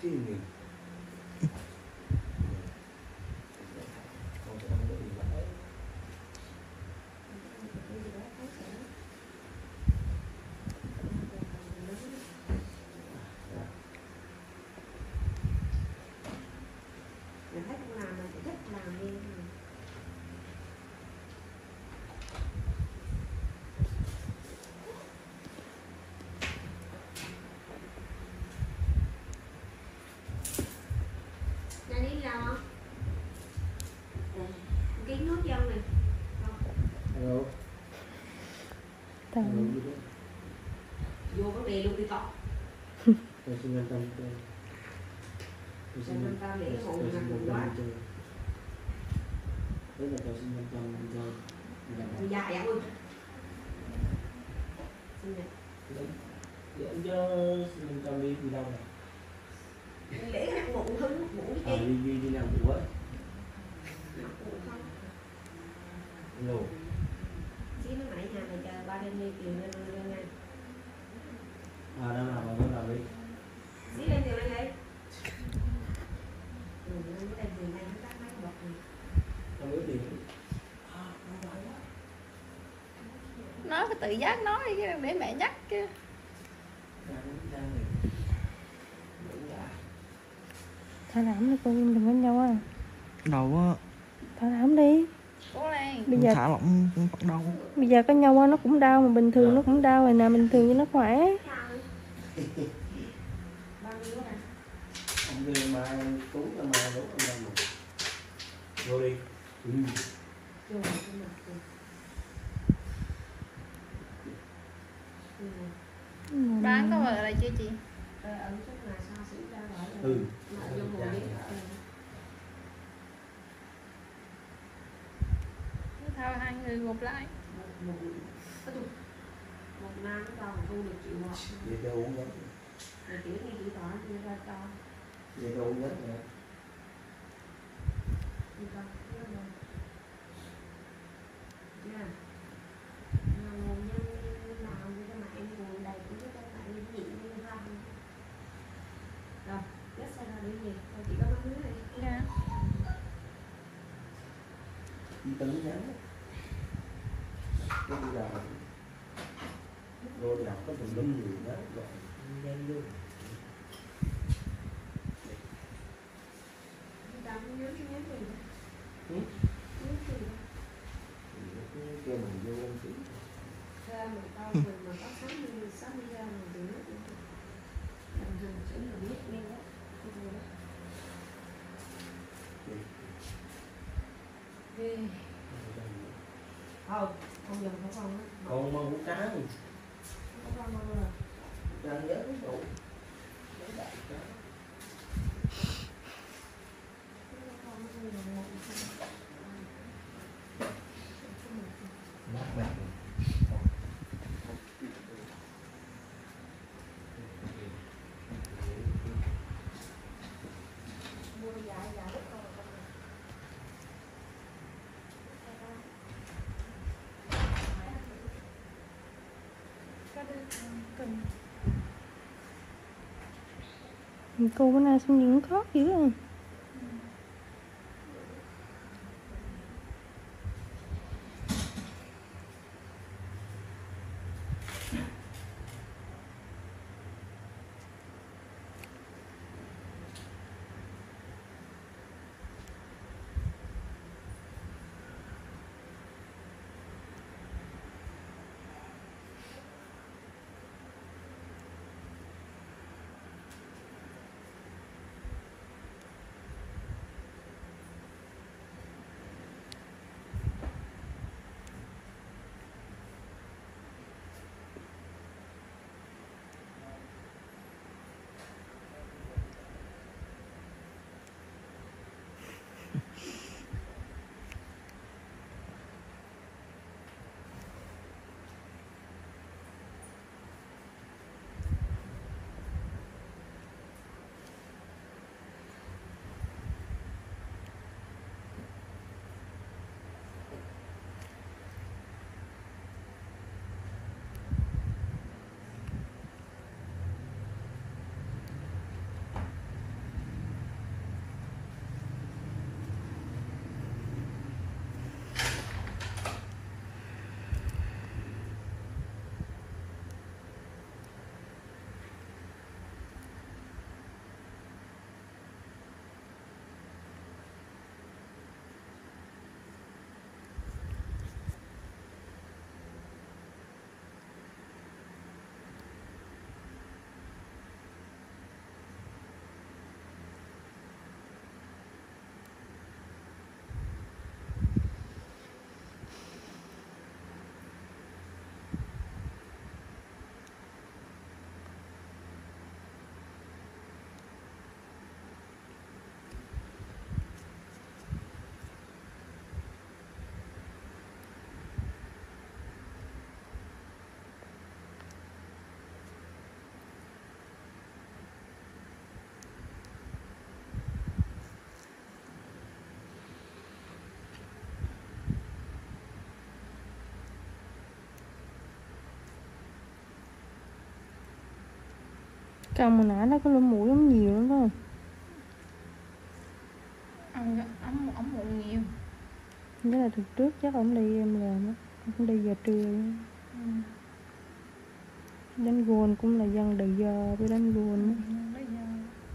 vô vấn đề luôn đi con. Tôi xin quan tâm tôi. Tôi xin quan tâm để hộ quá. Đấy là tôi xin quan tâm cho. Dài ạ ơi. Để anh cho xin quan tâm đi đâu này? Lễ cái ngủ hứng ngủ đi. Đi làm ngủ ấy. Lô. Chứ nó nãy nhà này chờ ba đêm đi tiền lên nha. Đang làm mà làm đi. Xí lên tiền lên đi. Nó đem tiền này nó cắt mấy bọc này. Không có tiền. Nó phải tự giác nói đi chứ đừng để mẹ nhắc chứ. Thả lỏng đi con, đừng có nhau à. Đâu á. Thả lỏng đi. Cố lên. Bây giờ thả lỏng cũng bắt đầu. Bây giờ có nhau nó cũng đau mà bình thường nó cũng đau rồi nè, bình thường cho nó khỏe. Ông đi mà tú là mà đúng không đâu. Vô đi. Bán có ở đây chưa chị? Thôi hai người gộp lại. Một năm nó còn thu được triệu một. Vậy tôi uống hết. Rồi kiểu như chị tỏ như ra cho. Vậy tôi uống hết rồi. Đi con, nhớ rồi. Nha. Nguồn nhân nào như cái mạng nguồn đầy cũng cái mạng nhịn như văn. Rồi, chết sao ra để gì? Rồi chị có mấy đứa này. Dạ. Đi tấn nhắn. Cái đi đào. Vô đào có tùm lum người đó rồi nhanh luôn. Kêu mình vô ăn tí. Ra mà tao mình mà có 60 gram mình thì nó cũng làm hàng chữ là biết nghe đó. Ghê. Không dùng không á. Con mong cũng cá rồi. Không mong rồi. Ăn nhớ cái đủ. Để đại cá. Mát mẻ. Cô bữa nay xong những khó dữ rồi. Xong hồi nãy nó có lỗ mũi lắm nhiều lắm đó. Ổng muộn nhiều. Nhớ là thực trước chắc ổng đi em làm á, ổng đi giờ trưa. Đánh gôn cũng là dân đời giờ với đánh gôn á. Bây giờ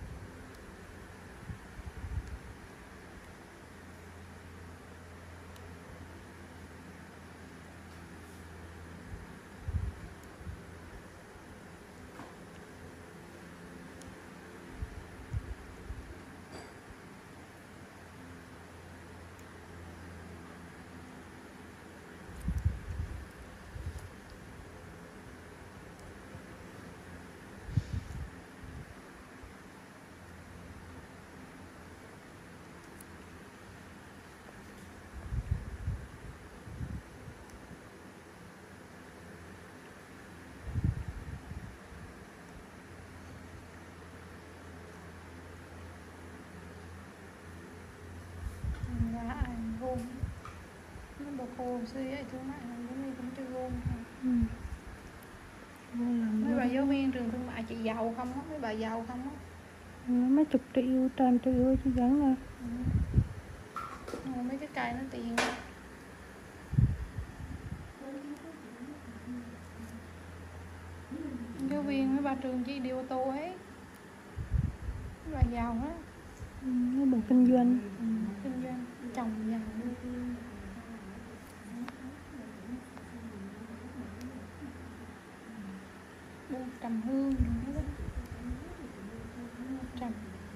gôn nó bồ khô xưa vậy thương mại này giống như cũng chơi gôn thôi. Mấy bà giáo viên trường thương mại chị giàu không á, mấy bà giàu không á? Mấy chục triệu, 100 triệu chứ vẫn à. Mấy cái cây nó tiền. Giáo viên mấy bà trường chỉ đi ô tô hết. Mấy bà giàu á. Mấy bà kinh doanh. Kinh doanh, chồng giàu. Buôn trầm hương nữa. Trầm.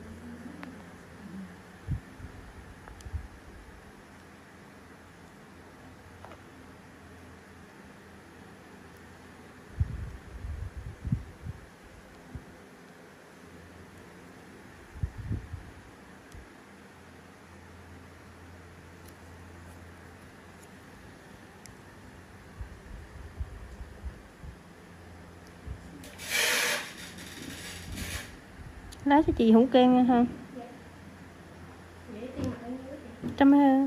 Lấy cho chị hũ kem nha ha. 120.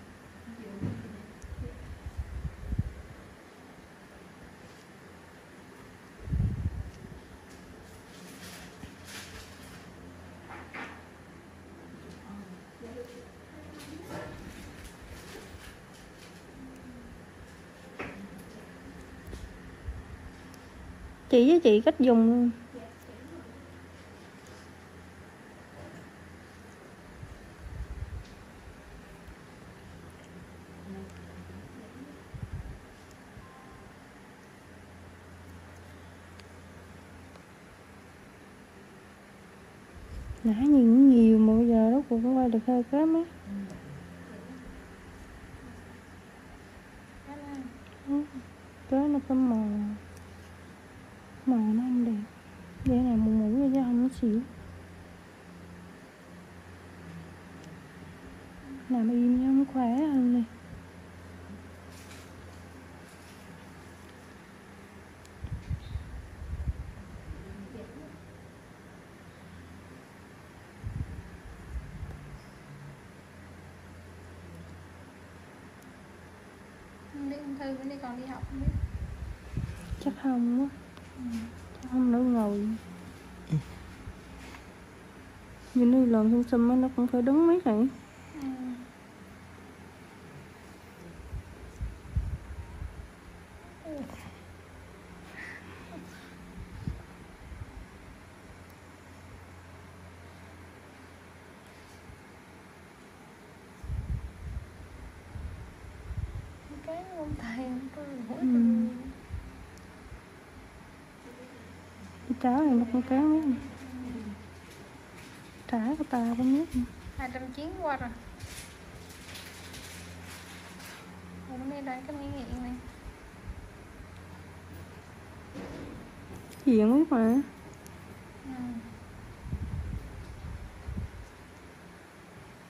Chỉ với chị cách dùng luôn. Nãy nhìn nhiều mà bây giờ nó cũng quay được hơi kém á. Cái nó có màu nó không đẹp. Vậy này mù mù vậy chứ không nó xỉu. Làm im cho nó khỏe hơn nè. Đi ung thư mới đi còn đi học không biết. Chắc không á. Chắc không nữa ngồi. Nhìn nó lòn xum xum á, nó cũng phải đứng mấy này. Cái ông thầy tôi hối Cái cháu này nó cũng kém nhất. Trả của ta cũng nhất. 290 qua rồi. Rồi nó mới đây cái miếng nghiện này. Diện biết mà.